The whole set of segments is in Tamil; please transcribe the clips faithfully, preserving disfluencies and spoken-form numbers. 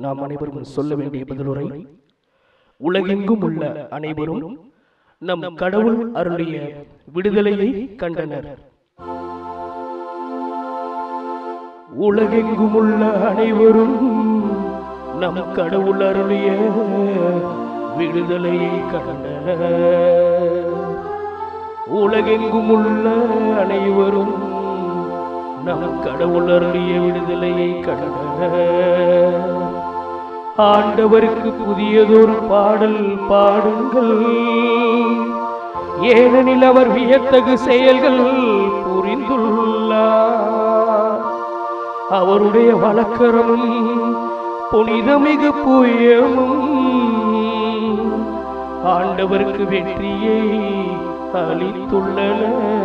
நாம் அனைவரும் சொல்ல வேண்டிய பதிலுரை. உலகெங்கும் உள்ள அனைவரும் நம் கடவுள் அருளிய விடுதலையை கண்டனர். உலகெங்கும் உள்ள அனைவரும் நம் கடவுள் அருளிய விடுதலையை கண்டனர். உலகெங்கும் உள்ள அனைவரும் நம் கடவுள் அருளிய விடுதலையை கண்டனர். ஆண்டவருக்கு புதியதொரு பாடல் பாடுங்கள், ஏனெனில் அவர் வியத்தகு செயல்கள் புரிந்துள்ளார். அவருடைய வழக்கரமும் புனிதமிகு புயமும் ஆண்டவருக்கு வெற்றியை அளித்துள்ளன.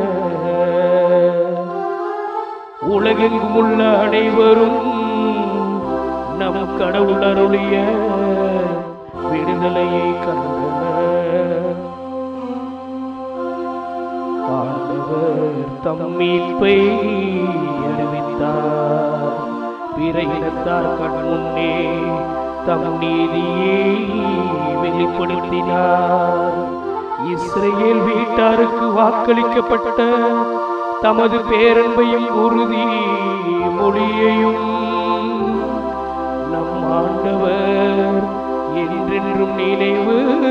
உலகெங்கும் உள்ள அனைவரும் நம் கடவுள் அருளிய விடுதலையை கண்டனர். ஆண்டவர் தம் மீட்பை அறிவித்தார், பிற இனத்தார் கண் முன்னே தம் நீதியை வெளிப்படுத்தினார். இஸ்ரேல் வீட்டாருக்கு வாக்களிக்கப்பட்ட தமது பேரன்பையும் உறுதி மொழியையும் நம் ஆண்டவர் என்றென்றும் நினைவு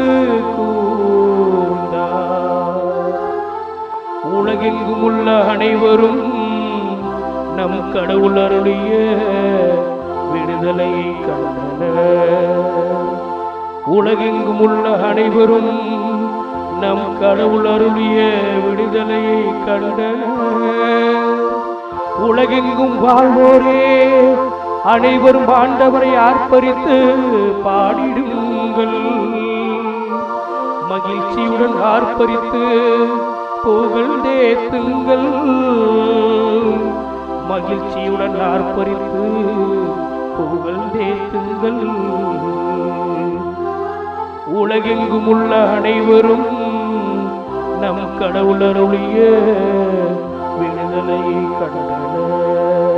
கூர்ந்தார். உலகெங்கும் உள்ள அனைவரும் நம் கடவுள் அருளிய விடுதலையை கண்டனர். உலகெங்கும் உள்ள அனைவரும் நம் கடவுள் அருளிய விடுதலையை கண்டனர். உலகெங்கும் வாழ்வோரே அனைவரும் ஆண்டவரை ஆர்ப்பரித்து பாடிடுங்கள். மகிழ்ச்சியுடன் ஆர்ப்பரித்து புகழ்ந்தேத்துங்கள். மகிழ்ச்சியுடன் ஆர்ப்பரித்து புகழ்ந்தேத்துங்கள். உலகெங்கும் உள்ள அனைவரும் நம் கடவுள் அருளிய விடுதலையை கண்டனர்.